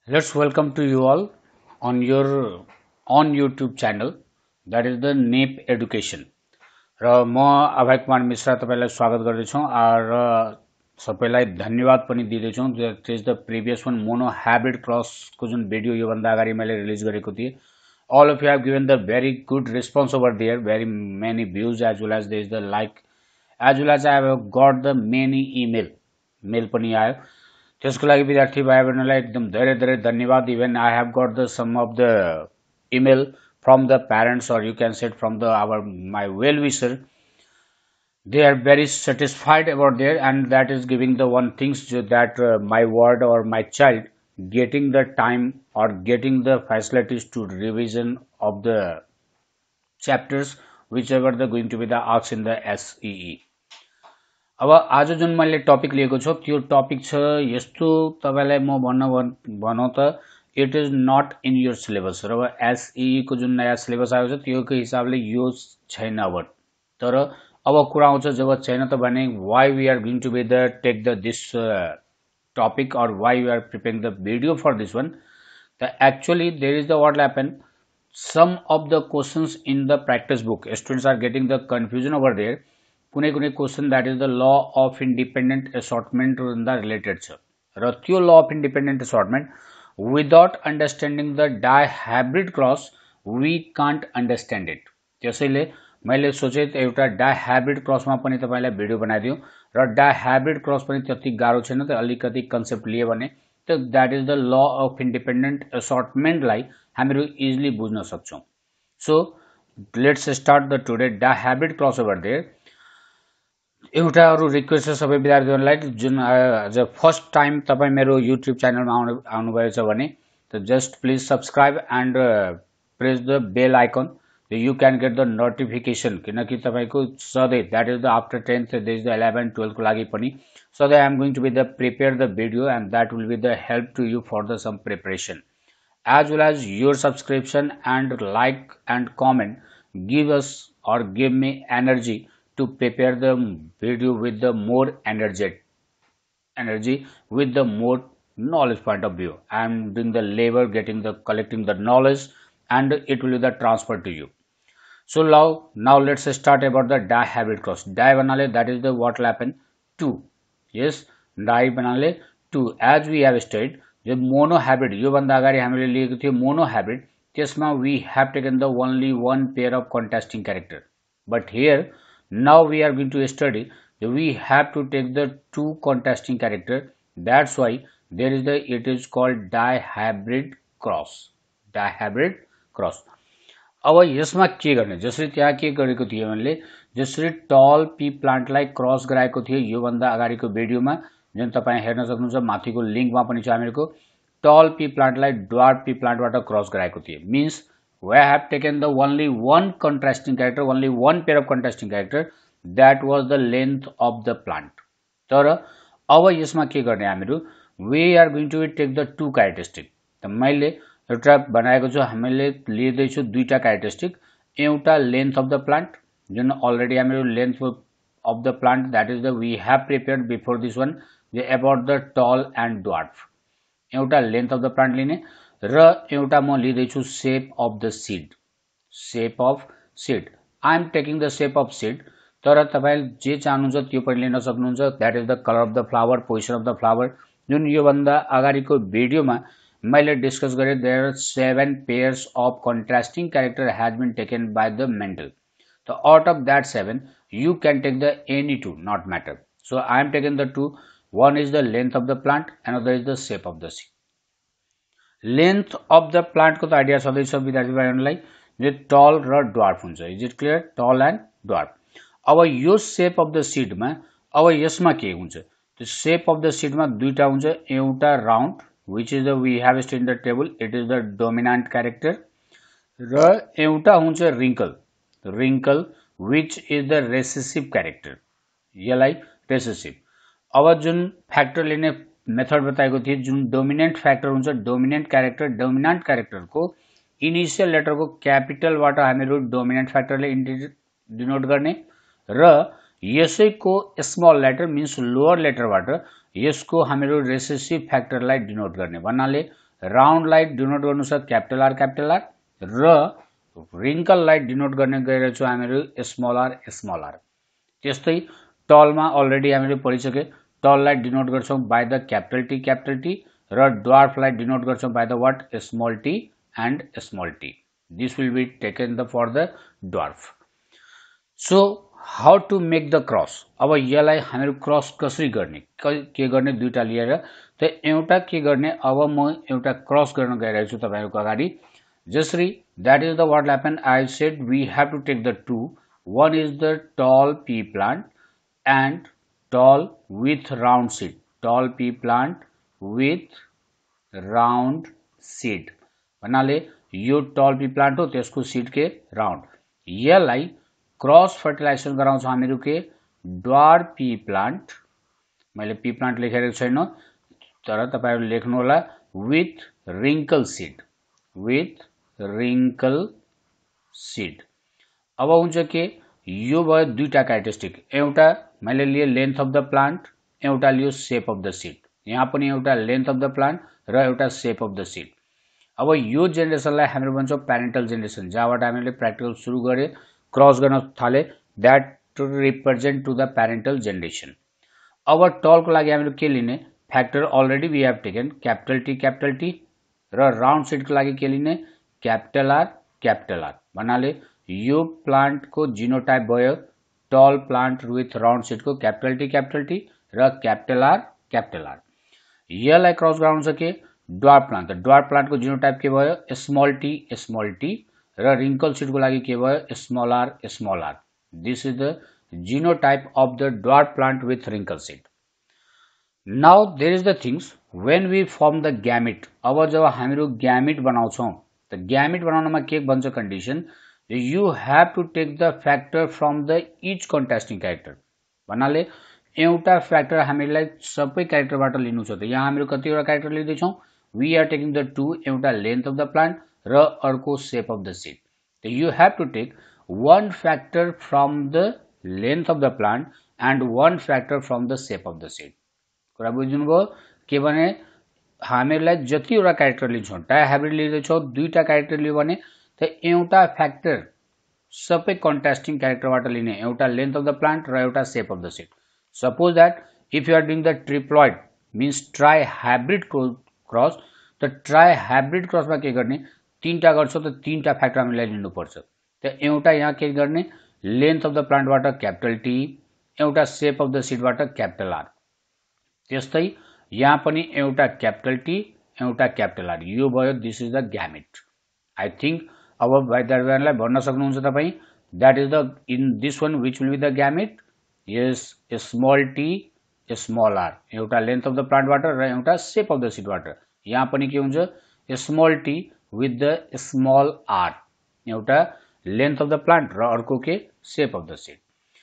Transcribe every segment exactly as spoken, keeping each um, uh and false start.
Let's welcome to you all on your on YouTube channel, that is the N E P Education. र म अभय कुमार मिश्रा तपाईलाई स्वागत गर्दछु र सबैलाई धन्यवाद पनि दिदैछु। This is the previous one mono hybrid cross को जुन भिडियो यो भन्दा अगाडि मैले रिलिज गरेको थिए। All of you have given the very good response over there, very many views as well as there is the like, as well as I have got the many email मेल पनि आयो। त्यसको लागि विद्यार्थी भाइ बहिनीलाई एकदम धेरै धेरै धन्यवाद। Even I have got the some of the email from the parents, or you can say it from the our my well wisher. They are very satisfied about there, and that is giving the one things that uh, my word or my child getting the time or getting the facilities to revision of the chapters whichever the going to be the asked in the S E E. अब आज जुन मैले topic लिएको छु त्यो topic छ यस्तो तपाईलाई म भन्न भनौ त it is not in your syllabus. र एसई को जुन नयाँ सिलेबस आएको छ त्योको हिसाबले यो छैन। अब तर अब कुरा आउँछ जब छैन त भने why we are going to be the take the this topic और why we are preparing the video for this one. The actually there is the what happen some of the questions in the practice book, students are getting the confusion over there. कुनै कुनै question that is the law of independent assortment भन्दा related छ र त्यो law of independent assortment without understanding the dihybrid cross we can't understand it. त्यसैले मैले सोचे एउटा dihybrid cross मा पनि तपाईलाई भिडियो बनाइदिउ र dihybrid cross पनि त्यति गाह्रो छैन त अलिकति कन्सेप्ट लिए भने त that is the law of independent assortment लाई हामीहरु इजिली बुझ्न सक्छौं। So let's start the today dihybrid cross over there. एउटा अरु रिक्वेस्ट छ सबै विद्यार्थीहरुलाई जुन आज फर्स्ट टाइम तपाई मेरो YouTube च्यानलमा आउनु आउनु भएको छ भने त just please subscribe and press the bell icon, you can get the notification. किनकि तपाईको सधैं that is the after tenth there is the eleven twelve को लागि पनि सधैं I am going to be the prepare the video and that will be the help to you for the some preparation as well as your subscription and like and comment give us or give me energy to prepare the video with the more energetic energy with the more knowledge point of view. I am doing the labor getting the collecting the knowledge and it will be the transfer to you. So now now let's start about the dihybrid cross. Di banale that is the what will happen two. Yes, di banale two as we have studied जो mono hybrid यो भन्दा अगाडि हामीले लिएको थियो mono hybrid त्यसमा we have taken the only one pair of contrasting character but here now we are going to study we have to take the two contrasting character that's why there is the it is called dihybrid cross dihybrid cross. अब यसमा के गर्ने जसरी त्यहाँ के गरेको थियो मैले जसरी टल पी प्लान्टलाई क्रस गराएको थियो यो भन्दा अगाडिको भिडियोमा जुन तपाई हेर्न सक्नुहुन्छ माथिको लिंकमा पनि छ हामीहरुको टल पी प्लान्टलाई ड्वार्फ पी प्लान्टबाट क्रस गराएको थिए means we have taken the only one contrasting character only one pair of contrasting character that was the length of the plant. तर अब यसमा के गर्ने हामीहरु we are going to take the two characteristic. त मैले एउटा बनाएको छु हामीले लिदै छु दुईटा क्यारेक्टरिस्टिक एउटा लेन्थ अफ द प्लान्ट जुन अलरेडी हामीहरु length of the plant that is the we have prepared before this one about the tall and dwarf एउटा लेन्थ अफ द प्लान्ट लिने र एउटा म लिदै छु shape of the seed shape of seed I am taking the shape of seed. तर तपाईले जे चाहनुहुन्छ त्यो पनि लिन सक्नुहुन्छ that is the colour of the flower position of the flower जुन यो भन्दा अगाडिको भिडियोमा मैले डिस्कस गरे there are seven pairs of contrasting character has been taken by the Mendel. So out of that seven you can take the any two not matter. So I am taking the two. One is the length of the plant, another is the shape of the seed. Length of the plant को त idea सधैं छ विद्यार्थी भाइहरुलाई जो tall र dwarf हुन्छ। Is it clear? Tall and dwarf. अब यो shape of the seed मा अब यसमा के हुन्छ त्यो shape of the seed मा दुईटा हुन्छ एउटा round which is the we have studied in the table it is the dominant character र एउटा हुन्छ wrinkle wrinkle which is the recessive character यसलाई recessive। अब जुन फ्याक्टर लिने मेथड बताएको थिए जुन डोमिनेन्ट फ्याक्टर हुन्छ डोमिनेन्ट क्यारेक्टर डोमिनेन्ट क्यारेक्टर को इनिशियल लेटर को क्यापिटल बाट हामीहरु डोमिनेन्ट फ्याक्टरले डिनोट गर्ने र यसैको small letter means lower letter बाट यसको हामीहरु रेसेसिभ फ्याक्टरलाई डिनोट गर्ने भन्नाले राउन्डलाई डिनोट गर्नु छ क्यापिटल आर क्यापिटल आर र रिङ्कललाई डिनोट गर्ने गइरहेको छौँ हामीहरू स्मल आर स्मल आर। त्यस्तै टलमा अलरेडी हामीले पढिसके टललाई डिनोट गर्छौँ by the capital T capital T र ड्वार्फलाई डिनोट गर्छौँ by the what small T and small T. This will be taken the for the dwarf. So how to make the cross. अब यसलाई हामीहरू क्रस कसरी गर्ने के गर्ने दुईटा लिएर त एउटा के गर्ने अब म एउटा क्रस गर्न गइरहेको छु तपाईहरुको अगाडि। जसरी that is the what happened I said we have to take the two. One is the tall pea plant and tall with round seed. Tall pea plant with round seed भन्नाले यो tall pea plant हो त्यसको seed के round। यसलाई cross fertilisation गराउँछ हामीहरु के dwarf pea plant। मैले pea plant लेखेको छैन तर तपाईहरु लेख्नु होला with wrinkle seed with wrinkle seed। अब हुन्छ के यो भयो दुईटा क्यारेक्टरिस्टिक एउटा मैले लिए लेन्थ अफ द प्लान्ट एउटा लियो शेप अफ द सीड। यहाँ पनि एउटा लेन्थ अफ द प्लान्ट र एउटा शेप अफ द सीड। अब यो जेनेरेसनलाई हामीले भन्छौं प्यारेन्टल जेनेरेसन जहाँबाट हामीले प्र्याक्टिकल सुरु गरे क्रस गर्न थाले that to represent to the parental generation. अब टलको लागि हामीले के लिने factor already we have taken capital T capital T र राउन्ड सीडको लागि के लिने क्यापिटल आर क्यापिटल आर भन्नाले यो प्लान्ट को जिनोटाइप भयो tall plant with round seed को क्यापिटल टी क्यापिटल टी र क्यापिटल आर क्यापिटल आर। यसलाई क्रस गराउन सके ड्वार्फ प्लान्ट ड्वार्फ प्लान्ट को जिनोटाइप के भयो स्मल टी स्मल टी र रिंकल सीड को लागि के भयो small R small R. This is the genotype of the dwarf plant with wrinkle seed. Now there is the things when we form the gamete. अब जब हामीहरु gamete बनाउँछौं त gamete बनाउनमा के भन्छ condition you have to take the factor from the each contrasting character भन्नाले एउटा factor हामीलाई सबै क्यारेक्टरबाट लिनु छ। त यहाँ हामीहरु कतिवटा क्यारेक्टर लिँदै छौं we are taking the two एउटा लेन्थ अफ द प्लान्ट र अर्को शेप अफ द सीड। त you have to take one factor from the length of the plant and one factor from the shape of the seed। कुरा बुझ्नुभयो के भने हामीलाई जतिवटा क्यारेक्टर लिन्छौं डाइहाइब्रिड लिँदैछौं दुईटा क्यारेक्टर लियो भने त एउटा फ्याक्टर सबै कन्ट्रास्टिङ क्यारेक्टरबाट लिने एउटा लेन्थ अफ द प्लान्ट र एउटा shape of the seed. Suppose that if you are doing the triploid means trihybrid cross त ट्राई हाइब्रिड क्रसमा के गर्ने तीनटा गर्छौ त तीनटा फ्याक्टर हामीलाई लिनु पर्छ। त एउटा यहाँ के गर्ने लेन्थ अफ द प्लान्टबाट क्यापिटल टी एउटा शेप अफ द सीडबाट क्यापिटल आर। त्यस्तै यहाँ पनि एउटा क्यापिटल टी एउटा क्यापिटल आर यो भयो this is the gamete. I think अब विद्यार्थीहरुलाई भन्न सक्नुहुन्छ तपाई that is the in this one which will be the gamete yes small T small R एउटा लेन्थ अफ द प्लान्टबाट र एउटा शेप अफ द सीडबाट। यहाँ पनि के हुन्छ small T with the small R एउटा लेन्थ अफ द प्लान्ट र अर्को के shape of the seed.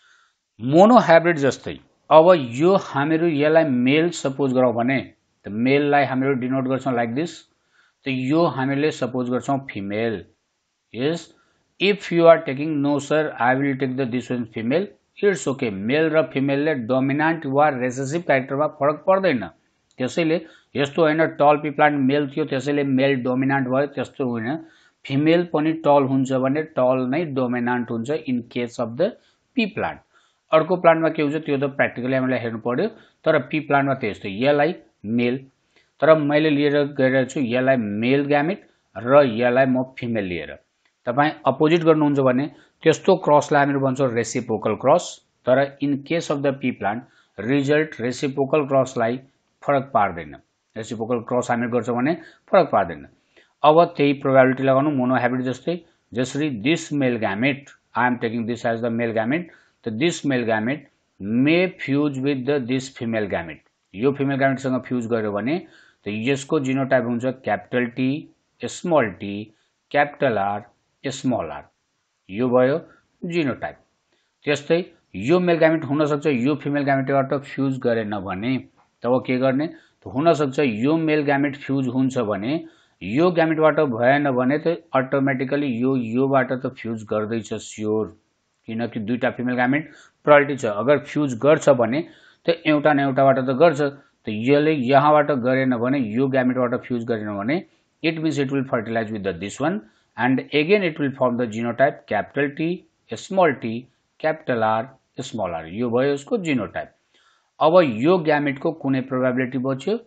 Monohybrid जस्तै अब यो हामीहरु यसलाई मेल सपोज गरौँ भने त मेललाई हामीहरु डिनोट गर्छौं लाइक दिस। त यो हामीले सपोज गर्छौं female yes if you are taking no sir I will take the this one female it's okay. Male र फिमेलले डोमिनेन्ट वा रेसेसिभ क्यारेक्टरमा फरक पर्दैन। त्यसैले यस्तो हैन टल पी प्लान्ट मेल थियो त्यसैले मेल डोमिनेन्ट भयो त्यस्तो होइन फिमेल पनि टल हुन्छ भने टल नै डोमिनेन्ट हुन्छ in case of the pea plant. अर्को प्लान्टमा के हुन्छ त्यो त प्र्याक्टिकली हामीलाई हेर्नु पर्यो तर पी प्लान्टमा त्यस्तै यसलाई मेल तर मैले लिएर गइरहेको छु यसलाई मेल ग्यामेट र यसलाई म फिमेल लिएर। तपाई अपोजिट गर्नुहुन्छ भने त्यस्तो क्रसलाई हामीहरु भन्छौं रेसिप्रोकल क्रस तर in case of the pea plant result reciprocal क्रसलाई फरक पार्दैन। रेसिप्रोकल क्रस हामी गर्छौं भने फरक पार्दैन। अब त्यही प्रोबेबिलिटी लगाउनु मोनो हाइब्रिड जस्तै जसरी this male gamete I am taking this as the male gamete त this male gamete may fuse with the this female gamete. यो फिमेल ग्यामेट सँग फ्यूज गर्यो भने त यसको जिनोटाइप हुन्छ capital T small T capital R small R यो भयो जिनोटाइप। त्यस्तै यो मेल ग्यामेट हुन सक्छ यो फिमेल ग्यामेटबाट फ्यूज गरेन भने तब के गर्ने त हुन सक्छ यो मेल ग्यामेट फ्यूज हुन्छ भने यो ग्यामेटबाट भएन भने त अटोमेटिकली यो योबाट त फ्यूज गर्दैछ स्योर किनकि दुईटा फिमेल ग्यामेट प्रोबेबिलिटी छ। अगर फ्यूज गर्छ भने त एउटा न एउटाबाट त गर्छ त यसले यहाँबाट गरेन भने यो ग्यामेटबाट फ्युज गरेन भने it means it will fertilise with the this one and again it will form the genotype capital T small T capital R small R यो भयो यसको जिनोटाइप। अब यो ग्यामेटको कुनै प्रोबेबिलिटी बच्यो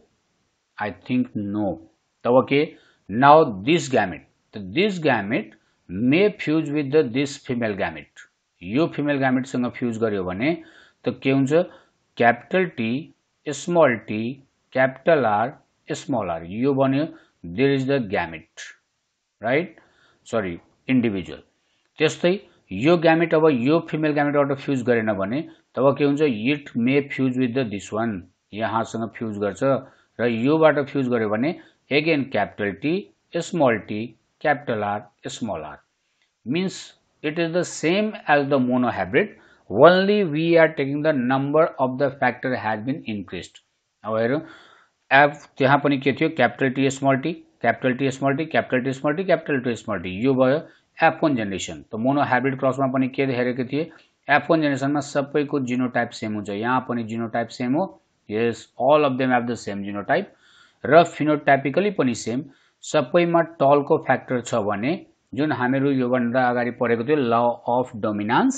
आई थिंक नो। तब के now this gamete this gamete may fuse with the this female gamete यो फिमेल ग्यामेटसँग फ्युज गर्यो भने त के हुन्छ capital T small T capital R small R यो बन्यो there is the gamete right sorry individual. त्यस्तै यो ग्यामेट अब यो फिमेल ग्यामेटबाट फ्युज गरेन भने तब के हुन्छ it may fuse with the this one यहाँसँग फ्युज गर्छ र योबाट फ्युज गर्यो भने again capital T small T capital R small R means it is the same as the monohybrid, only we are taking the number of the factor has been increased। अब हेरौँ F त्यहाँ पनि के थियो capital T small T capital T small T capital T small T capital T small T यो भयो F one generation. त monohybrid क्रसमा पनि के हेरेको थिए एफ वन जेनेरेसनमा सबैको जिनोटाइप सेम हुन्छ यहाँ पनि जिनोटाइप सेम हो yes all of them have the same genotype र फिनोटाइपिकली पनि सेम सबैमा टलको फ्याक्टर छ भने जुन हामीहरू योभन्दा अगाडि पढेको थियो law of dominance.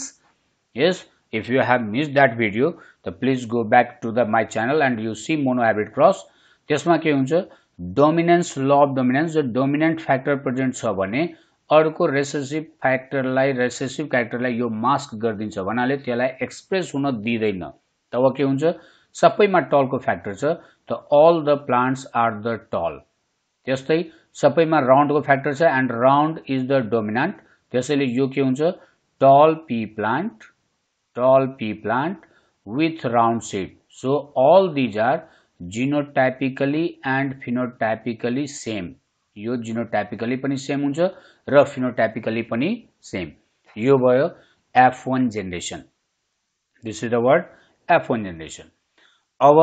Yes if you have miss that video त please go back to the my channel and you see monohybrid cross. त्यसमा के हुन्छ डोमिनेन्स ल अफ डोमिनेन्स जो डोमिनेन्ट फ्याक्टर प्रेजेन्ट छ भने अर्को रेसेसिभ फ्याक्टरलाई रेसेसिभ क्यारेक्टरलाई यो mask गरिदिन्छ भन्नाले त्यसलाई एक्सप्रेस हुन दिँदैन। तब के हुन्छ सबैमा टलको फ्याक्टर छ त all the plants are the tall. त्यस्तै सबैमा राउन्डको फ्याक्टर छ and round is the dominant त्यसैले यो के हुन्छ tall pea plant tall pea plant with round seed. So all these are genotypically and phenotypically same यो जिनोटाइपिकली पनि सेम हुन्छ र फिनोटाइपिकली पनि सेम यो भयो F one generation. This is the word F one generation. अब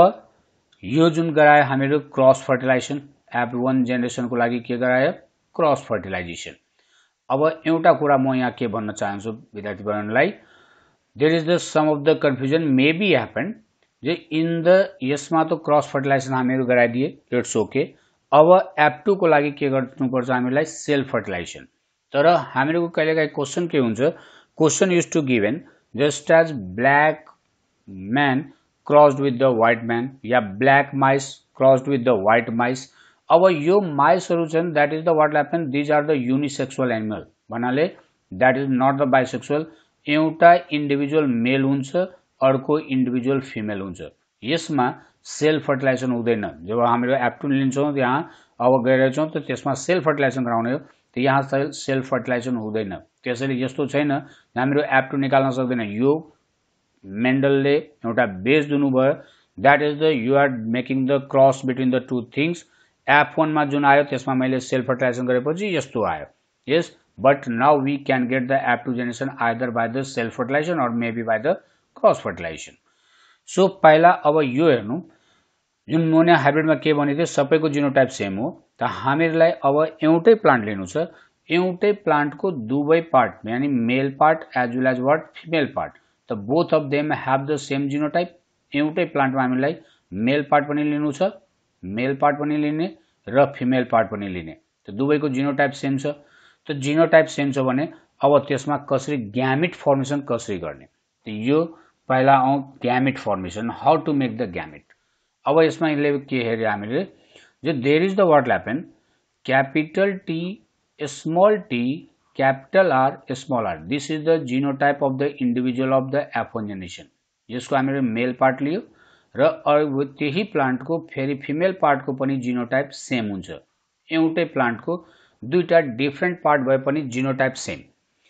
यो जुन गरायो हामीहरू क्रस फर्टिलाइजेसन एफ वन जेनेरेसनको लागि के गरायो क्रस फर्टिलाइजेसन। अब एउटा कुरा म यहाँ के भन्न चाहन्छु विद्यार्थीवर्गलाई there is the some of the confusion may be happen जे इन द यसमा त क्रस फर्टिलाइजेसन हामीहरू गराइदिए इट्स ओके। अब एफ टू को लागि के गर्नुपर्छ हामीलाई सेल्फ फर्टिलाइजेसन। तर हामीहरूको कहिलेकाहीँ क्वेसन के हुन्छ question use to given just as black man crossed with the white man या black mice crossed with the white mice. अब यो माइसहरू छन् that is the what happen these are the unisexual animal भन्नाले that is not the bisexual एउटा individual male हुन्छ अर्को individual female हुन्छ यसमा सेल्फ फर्टिलाइजेसन हुँदैन। जब हामीहरू एफ टू लिन्छौँ यहाँ अब गइरहेछौँ त त्यसमा सेल्फ फर्टिलाइजेसन गराउने हो त यहाँ सेल्फ फर्टिलाइजेसन हुँदैन। त्यसैले यस्तो छैन हामीहरू एफ टू निकाल्न सक्दैन। यो मेन्डलले एउटा बेस दिनुभयो that is the you are making the cross between the two things. F one मा जुन आयो त्यसमा मैले सेल्फ फर्टिलाइजेसन गरेपछि यस्तो आयो yes but now we can get the F two generation either by the self fertilisation or maybe by the cross fertilisation. So पहिला अब यो हेर्नु जुन मोनो हाइब्रिडमा के भनेको थियो सबैको जिनोटाइप सेम हो त हामीहरूलाई अब एउटै प्लान्ट लिनु छ एउटै प्लान्टको दुवै पार्ट यानी male part as well as what female part त both of them have the same genotype. एउटै प्लान्टमा हामीलाई मेल पार्ट पनि लिनु छ मेल पार्ट पनि लिने र फिमेल पार्ट पनि लिने त दुवैको जिनोटाइप सेम छ। त जिनोटाइप सेम छ भने अब त्यसमा कसरी ग्यामेट फर्मेसन कसरी गर्ने त यो पहिला आउँ gamete formation how to make the gamete. अब यसमा यसले के हेर्यो हामीले जो there is the what happen capital T small T capital R small R this is the genotype of the individual of the F one generation. यसको हामीले male part लियो र त्यही प्लान्टको फेरि फिमेल पार्टको पनि जिनोटाइप सेम हुन्छ। एउटै प्लान्टको दुईटा डिफ्रेन्ट पार्ट भए पनि जिनोटाइप सेम।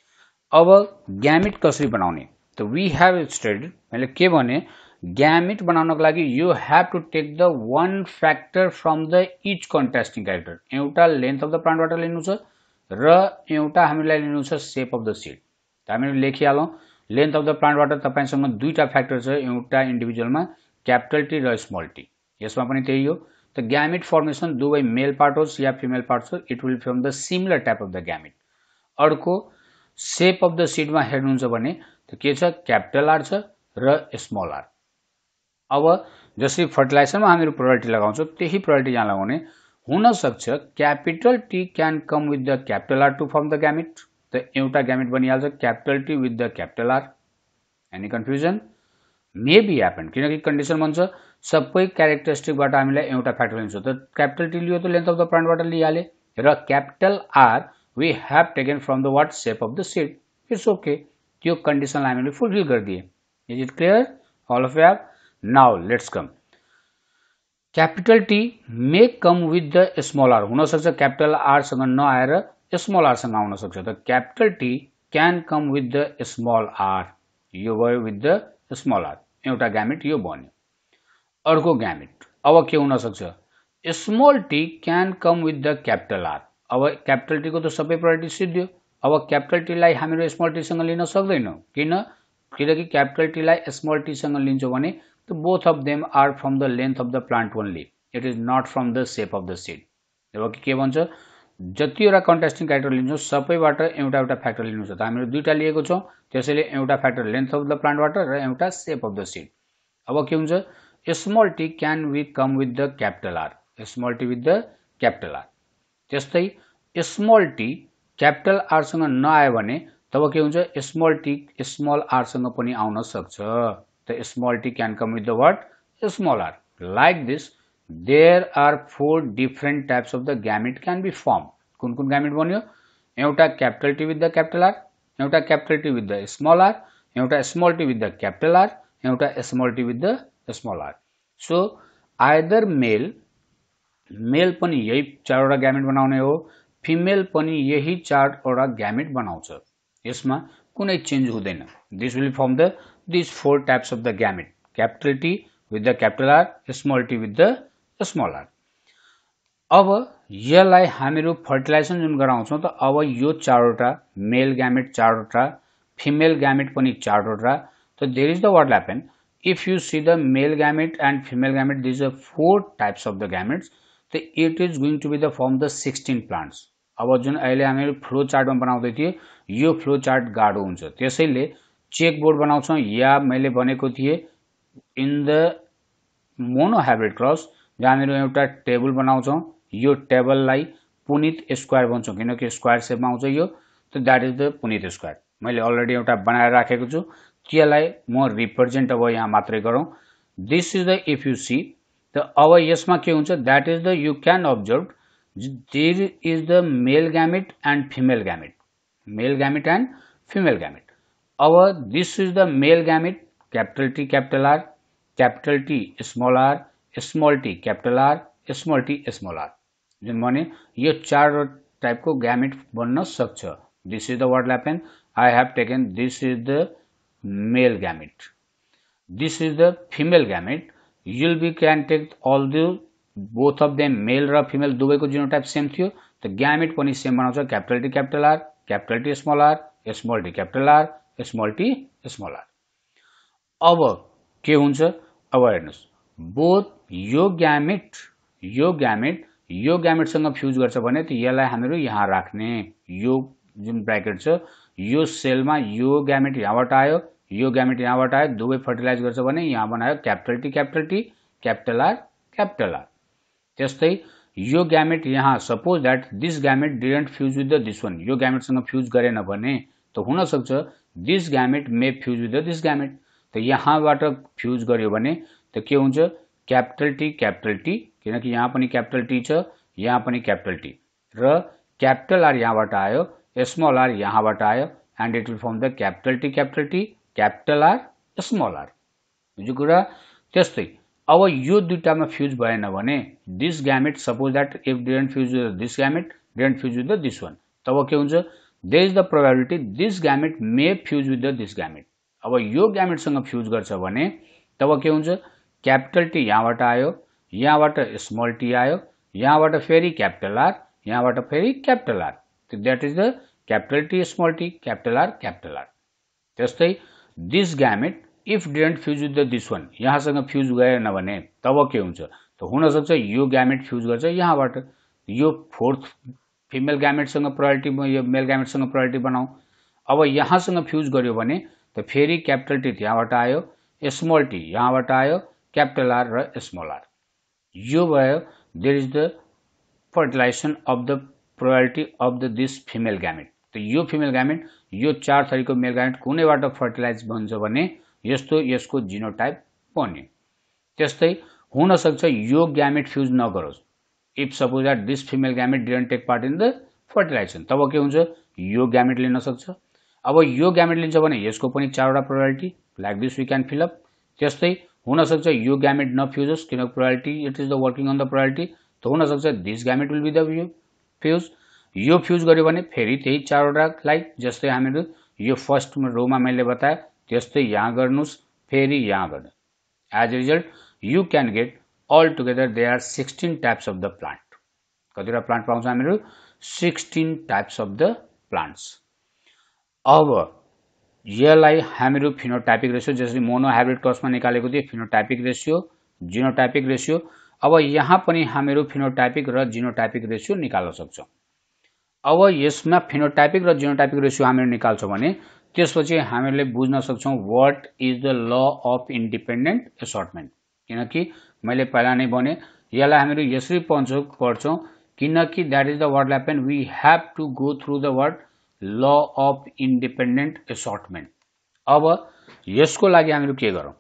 अब ग्यामेट कसरी बनाउने त वी हेभ स्टडीड मैले के भने ग्यामेट बनाउनको लागि you have to take the one factor from the each contrasting character एउटा लेन्थ अफ द प्लान्टबाट लिनु छ र एउटा हामीलाई लिनु छ सेप अफ द सिड। हामीले लेखिहालौँ लेन्थ अफ द प्लान्टबाट तपाईसँग दुईटा फ्याक्टर छ एउटा इन्डिभिजुअलमा क्यापिटल टी र स्मल टी यसमा पनि त्यही हो त ग्यामेट फर्मेसन दुवै मेल पार्ट होस् या फिमेल पार्ट होस् it will from the similar type of the gamete. अर्को सेप अफ द सिडमा हेर्नुहुन्छ भने त के छ क्यापिटल आर छ र स्मल आर अब जसरी फर्टिलाइजरमा हामीहरू प्रोबेबिलिटी लगाउँछौँ त्यही प्रोबेबिलिटी यहाँ लगाउने हुन सक्छ capital T can come with the capital R to form the gamete त एउटा ग्यामेट बनिहाल्छ capital T with the capital R any confusion may be happen किनकि कन्डिसन भन्छ सबै क्यारेक्टरिस्टिकबाट हामीलाई एउटा फ्याक्टर लिन्छ त क्यापिटल टी लियो त लेन्थ अफ द प्लान्टबाट लिइहाले र capital R we have taken from the what shape of the seed it's okay त्यो कन्डिसनलाई हामीले फुलफिल गरिदिए is it clear all of you have now let's come capital T may come with the small R हुन सक्छ capital R सँग नआएर small R सँग आउन सक्छ त capital T can come with the small R यो भयो विथ द स्मल आर एउटा ग्यामेट यो बन्यो अर्को ग्यामेट अब के हुन सक्छ small T can come with the capital R अब क्यापिटल टी को त सबै प्रोबेबिलिटी सिद्धियो अब क्यापिटल टी लाई हामीहरू स्मल टी सँग लिन सक्दैनौं किन किनकि क्यापिटल टी लाई स्मल टी सँग लिन्छौं भने त both of them are from the length of the plant only it is not from the shape of the seed अब के भन्छ जतिवटा कन्टेस्टिङ क्यारेक्टर लिन्छौं सबैबाट एउटा एउटा फ्याक्टर लिनुहुन्छ त हामीहरू दुईटा लिएको छौं त्यसैले एउटा फ्याक्टर लेन्थ अफ द प्लान्टबाट र एउटा सेप अफ द सीड अब के हुन्छ small T can we come with the capital R small T with the capital R त्यस्तै स्मल टी क्यापिटल आर सँग नआयो भने तब के हुन्छ स्मल टी स्मल आर सँग पनि आउन सक्छ त small T can come with the what small R like this there are four different types of the gamete can be form कुन कुन ग्यामेट बन्यो एउटा capital T with the capital R एउटा capital T with the small R एउटा small T with the capital R एउटा small T with the small R so either male male पनि यही चारवटा ग्यामेट बनाउने हो फिमेल पनि यही चारवटा ग्यामेट बनाउँछ यसमा कुनै चेन्ज हुँदैन this will form the this four types of the gamete capital T with the capital R small T with the small R अब यसलाई हामीहरू फर्टिलाइजेसन जुन गराउँछौं त अब यो चारवटा मेल ग्यामेट चारवटा फिमेल ग्यामेट पनि चारवटा त there is the what happen if you see the male gamete and female gamete these are four types of the gametes so it is going to be the form the sixteen plants अब जुन अहिले हामीले flow चार्टमा बनाउँदै थिए यो flow chart गाडो हुन्छ त्यसैले चेक बोर्ड बनाउँछौं या मैले भनेको थिए in the mono hybrid cross जहाँ हामीहरू एउटा टेबल बनाउँछौं यो टेबललाई पुनित स्क्वायर भन्छौं किनकि स्क्वायर शेपमा आउँछ यो त that is the Punnett square मैले अलरेडी एउटा बनाएर राखेको छु त्यसलाई म रिप्रेजेन्ट अब यहाँ मात्रै गरौँ this is the if you see त अब यसमा के हुन्छ that is the you can observe there is the male gamete and female gamete male gamete and female gamete अब this is the male gamete capital T capital R capital T small R small T capital R small T small R जुन भने यो चार टाइपको gamete बन्न सक्छ this is the what happen I have taken this is the male gamete this is the female gamete you'll be can take all the both of them male र female दुवैको genotype same थियो त gamete पनि same बनाउँछ capital T capital R capital T small R small T capital R small T small R अब के हुन्छ अब हेर्नुस् बोथ यो ग्यामेट यो ग्यामेट यो ग्यामेटसँग फ्युज गर्छ भने त यसलाई हामीहरू यहाँ राख्ने यो जुन ब्र्याकेट छ यो सेलमा यो ग्यामेट यहाँबाट आयो यो ग्यामेट यहाँबाट आयो दुवै फर्टिलाइज गर्छ भने यहाँ बनायो capital T capital T capital R capital R त्यस्तै यो ग्यामेट यहाँ suppose that this gamete didn't fuse with the this one यो ग्यामेटसँग फ्युज गरेन भने त हुन सक्छ this gamete may fuse with the this gamete त यहाँबाट फ्युज गर्यो भने त के हुन्छ क्यापिटल टी क्यापिटल टी किनकि यहाँ पनि क्यापिटल टी छ यहाँ पनि क्यापिटल टी र क्यापिटल आर यहाँबाट आयो स्मल आर यहाँबाट आयो and it will form the capital T capital T capital R small R यो कुरा त्यस्तै अब यो दुईटामा फ्युज भएन भने this gamete suppose that if didn't fuse with this gamete didn't fuse with the this one तब के हुन्छ there is the probability this gamete may fuse with the this gamete अब यो ग्यामेटसँग फ्युज गर्छ भने तब के हुन्छ क्यापिटल टी यहाँबाट आयो यहाँबाट स्मल टी आयो यहाँबाट फेरि क्यापिटल आर यहाँबाट फेरि capital R that is the capital T small t capital R capital R त्यस्तै this gamete if didn't fuse with the this one यहाँसँग फ्युज गरेन भने तब के हुन्छ त हुन सक्छ यो ग्यामेट फ्युज गर्छ यहाँबाट यो फोर्थ फिमेल ग्यामेटसँग प्रोबेबिलिटी यो मेल ग्यामेटसँग प्रोबेबिलिटी बनाऊ अब यहाँसँग फ्युज गर्यो भने त फेरि क्यापिटल टी यहाँबाट आयो स्मल टी यहाँबाट आयो capital R र small r. यो भयो there is the fertilization of the probability of the this female gamete. त यो female gamete यो चार थरीको मेल gamete कुनैबाट फर्टिलाइज हुन्छ भने यस्तो यसको जिनोटाइप बन्यो. त्यस्तै हुन सक्छ यो gamete फ्यूज नगरोस्. If suppose that this female gamete didn't take part in the fertilization, तब के हुन्छ यो gamete लिन सक्छ. अब यो gamete लिन्छ भने यसको पनि चारवटा probability like this we can fill up. त्यस्तै हुन सक्छ यो gamete नफ्युजोस् किनकि probability it is the working on the probability. त हुन सक्छ this gamete will be the fuse. यो फ्यूज गर्यो भने फेरि त्यही चारवटा लाइक जस्तै हामीहरु यो फर्स्ट रोमा मैले बताए त्यस्तै यहाँ गर्नुस् फेरि यहाँ गर्नु. As a result you can get all together there are sixteen types of the plant. कतिवटा प्लान्ट पाउँछ हामीहरु sixteen types of the plants. अब यसलाई हामीहरु फिनोटाइपिक रेशियो जसरी मोनो हाइब्रिड क्रसमा निकालेको थिए फिनोटाइपिक रेशियो जिनोटाइपिक रेशियो. अब यहाँ पनि हामीहरु फिनोटाइपिक र जिनोटाइपिक रेशियो निकाल्न सक्छौं. अब यसमा फिनोटाइपिक र जिनोटाइपिक रेशियो हामीहरु निकाल्छौं भने त्यसपछि हामीले बुझ्न सक्छौं what is the law of independent assortment. किनकि मैले पहिला नै भने यसलाई हामीहरु यसरी पढ्छौं पढ्छौं किनकि that is the what happen we have to go through the word law of independent assortment. अब यसको लागि हामीहरु के गरौं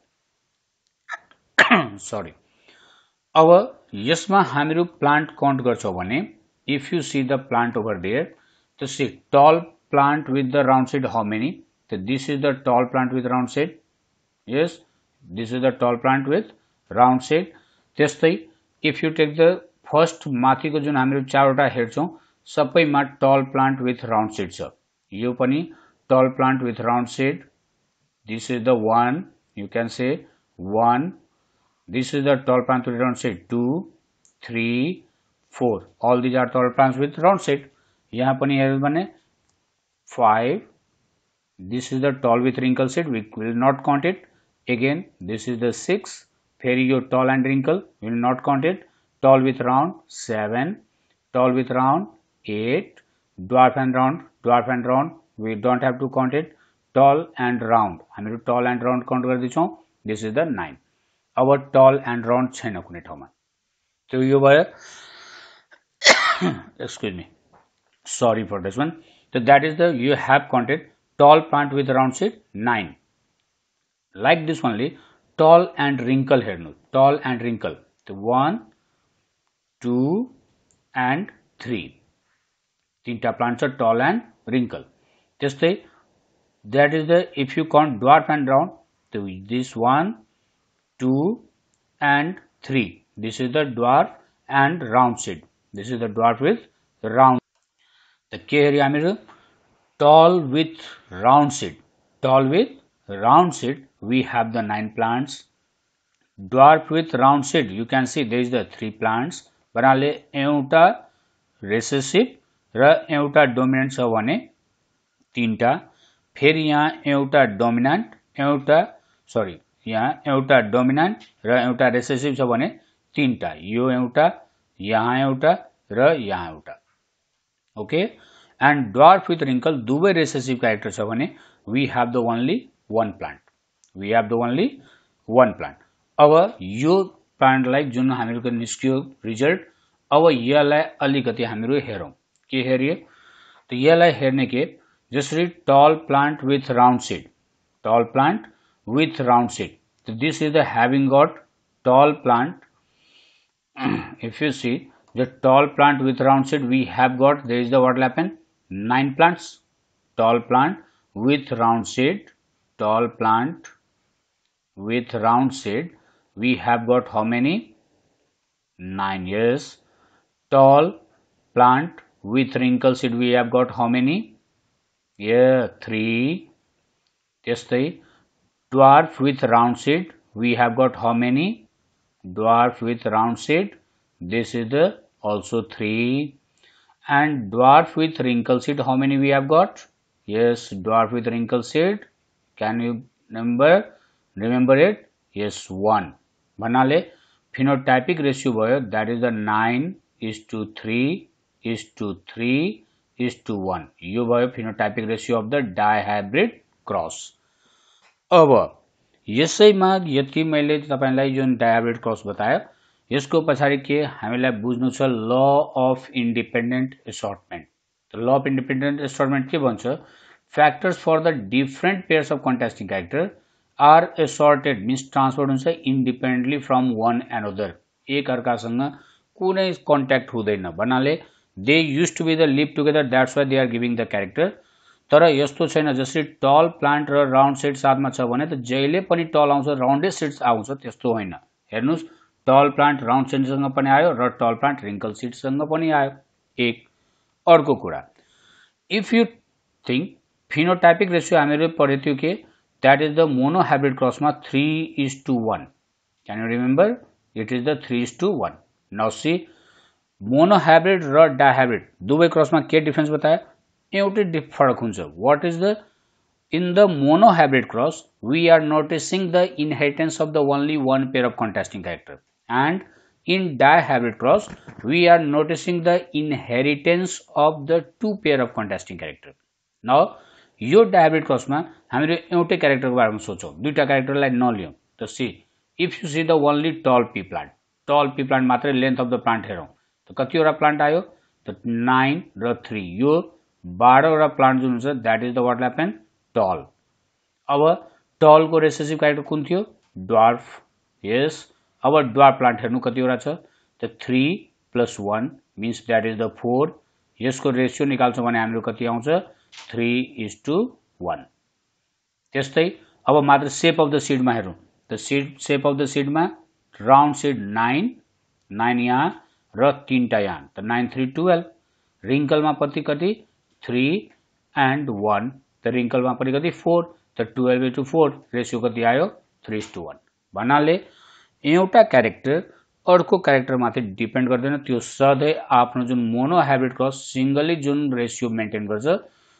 सरी. अब यसमा हामीहरु प्लान्ट काउन्ट गर्छौं भने if you see the plant over there, to see tall plant with the round seed how many? So this is the tall plant with round seed. Yes, this is the tall plant with round seed. त्यस्तै if you take the first माथिको जुन हामीहरु चारवटा हेर्छौं सबैमा tall plant with round seed छ. यो पनि tall plant with round seed. This is the one, you can say one. This is the tall plant with round seed two, three, four. All these are tall plants with round seed. यहाँ पनि हेर्नु भने five. This is the tall with wrinkle seed. We will not count it. Again, this is the six. फेरि यो tall and wrinkle we will not count it. Tall with round seven. Tall with round eight. Dwarf and round dwarf and round we don't have to count it. Tall and round हामीहरु tall and round count गर्दैछौं. This is the nine. अब tall and round छैन कुनै ठाउँमा. त्यो यो भयो excuse me, sorry for this one. So that is the you have counted tall plant with round seed nine. Like this only tall and wrinkle हेर्नु tall and wrinkle. So one, two and three. तीनटा plants are tall and wrinkle. त्यस्तै that is the if you count dwarf and round, so this one, two and three. This is the dwarf and round seed. This is the dwarf with round. The K area is tall with round seed. Tall with round seed. We have the nine plants. Dwarf with round seed. You can see there is the three plants. बनाले एउटा recessive र एउटा dominant छ भने तीनटा. फेरि यहाँ एउटा dominant एउटा sorry यहाँ एउटा dominant र एउटा recessive छ भने तीनटा. यो एउटा यहाँ एउटा र यहाँ एउटा. Okay and dwarf with wrinkle दुवै recessive क्यारेक्टर छ भने we have the only one plant. We have the only one plant. अब यो प्लान्टलाई जुन हामीहरुको निस्कियो रिजल्ट अब यसलाई अलिकति हामीहरु हेरौं. के हेरियो त यसलाई हेर्ने के जसरी tall plant with round seed. Tall plant with round seed. So this is the having got tall plant. If you see the tall plant with round seed we have got there is the what will happen nine plants. Tall plant with round seed. Tall plant with round seed we have got how many nine. Yes. Tall plant with wrinkle seed we have got how many yeah three. त्यस्तै dwarf with round seed we have got how many dwarf with round seed. This is the also three. And dwarf with wrinkle seed how many we have got? Yes, dwarf with wrinkle seed. Can you remember remember it? Yes, one. भन्नाले phenotypic ratio भयो that is the nine is to three is to three is to one. यो भयो phenotypic ratio of the dihybrid cross. अब यसैमा यति मैले तपाईलाई जुन डायहाइब्रिड क्रस बताए यसको पछाडी के हामीलाई बुझ्नु छ ल अफ इन्डिपेन्डेन्ट असर्टमेन्ट। ल अफ इन्डिपेन्डेन्ट असर्टमेन्ट के भन्छ, factors for the different pairs of contrasting character are assorted means transferred हुन्छ इन्डिपेन्डेन्टली फ्रम वान एनदर, एक अर्कासँग कुनै कन्ट्याक्ट हुँदैन भन्नाले they use to be the live together that's why they are giving the character. तर यस्तो छैन जसरी टल प्लान्ट र राउन्ड सिड साथमा छ भने त जहिले पनि टल आउँछ राउन्डै सिड्स आउँछ, त्यस्तो होइन। हेर्नुस् टल प्लान्ट राउन्ड सिडसँग पनि आयो र टल प्लान्ट रिङ्कल सिडसँग पनि आयो। एक अर्को कुरा, if you think phenotypic ratio हामीले पढेको थियो के द्याट इज द मोनोहाइब्रिड क्रसमा three is to one. Can you remember, it is the three is to one. Now see monohybrid र डायहाइब्रिड दुवै क्रसमा के डिफरेन्स बताए, एउटै फरक हुन्छ। What is the in the monohybrid cross we are noticing the inheritance of the only one pair of contrasting character and in dihybrid cross we are noticing the inheritance of the two pair of contrasting character. न यो dihybrid क्रसमा हामीले एउटै क्यारेक्टरको बारेमा सोचौँ, दुईटा क्यारेक्टरलाई नलियौँ। त see if you see the only tall pea plant, tall pea plant मात्रै लेन्थ अफ द प्लान्ट हेरौँ त कतिवटा प्लान्ट आयो त नाइन र थ्री, यो बाह्रवटा प्लान्ट जुन हुन्छ that is the what happen tall. अब टलको रेसेसिभ क्यारेक्टर कुन थियो, ड्वार्फ। यस, अब ड्वार्फ प्लान्ट हेर्नु कतिवटा छ त three plus one means that is the four. यसको रेसियो निकाल्छौँ भने हाम्रो कति आउँछ थ्री इज टू वान। त्यस्तै अब मात्र सेप अफ द सिडमा हेरौँ त सिड सेप अफ द सिडमा राउन्ड सिड नाइन, नाइन यहाँ र तीनटा यहाँ त नाइन थ्री टुवेल्भ। रिङ्कलमा कति कति थ्री एन्ड वान, त रिङ्कलमा पनि कति फोर, त टुवेल्भ इज टू फोर, रेसियो कति आयो थ्री इज टू वान। भन्नाले एउटा क्यारेक्टर अर्को क्यारेक्टरमाथि डिपेन्ड गर्दैन, त्यो सधैँ आफ्नो जुन मोनोहाइब्रिड क्रस सिङ्गली जुन रेसियो मेन्टेन गर्छ,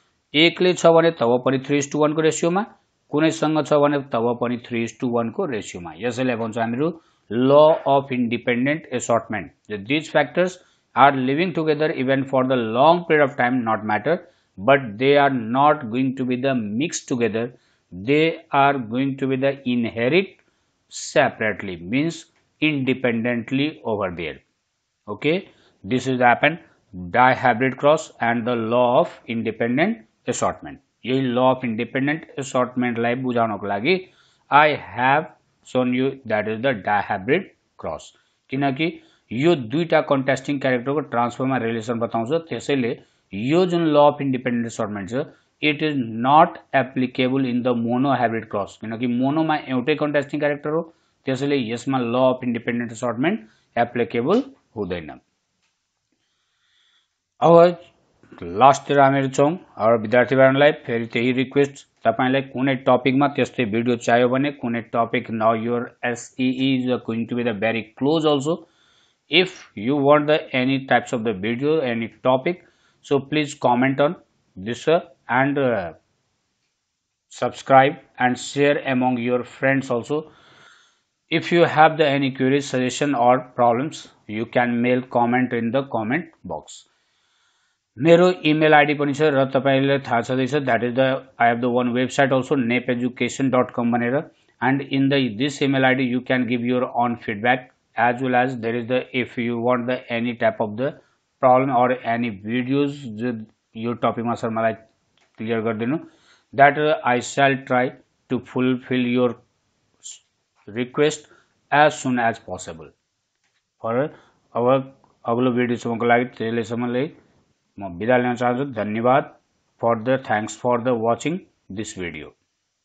एकले छ भने तब पनि थ्री इज टू वानको रेसियोमा, कुनैसँग छ भने तब पनि थ्री इज टू वानको रेसियोमा। यसैले भन्छ हामीहरू law of independent assortment. These factors are living together even for the long period of time not matter, but they are not going to be the mixed together, they are going to be the inherit separately means independently over there. Okay, this is happen dihybrid cross and the law of independent assortment. यही law of independent assortment लाई बुझाउनको लागि I have shown you that is the dihybrid cross, किनकि यो दुईटा contrasting क्यारेक्टरको ट्रान्सफरमा relation बताउँछ। त्यसैले यो जुन ल अफ इन्डिपेन्डेन्ट असर्टमेन्ट छ it is not applicable in the monohybrid cross, किनकि मोनोमा एउटै कन्ट्रास्टिङ क्यारेक्टर हो, त्यसैले यसमा ल अफ इन्डिपेन्डेन्ट असर्टमेन्ट एप्लिकेबल हुँदैन। अब लास्टतिर हामीहरू छौँ। अब विद्यार्थीहरूलाई फेरि त्यही रिक्वेस्ट, तपाईँलाई कुनै टपिकमा त्यस्तै भिडियो चाहियो भने कुनै टपिक न your essay is going to be the very close also. If you want the any types of the video, any topic, so please comment on this uh, and uh, subscribe and share among your friends also. If you have the any queries, suggestion or problems, you can mail comment in the comment box. मेरो email I D पनि छ र तपाईलाई थाहा छँदैछ, that is the I have the one website also nep education dot com भनेर, and in the this email I D you can give your own feedback as well as there is the if you want the any type of the problem or any videos your topic ma sir malai clear gardinu, that uh, I shall try to fulfill your request as soon as possible. For our अगलो video सम्मको लागि त्यसैले म बिदा लिन चाहन्छु। धन्यवाद for the thanks for the watching this video.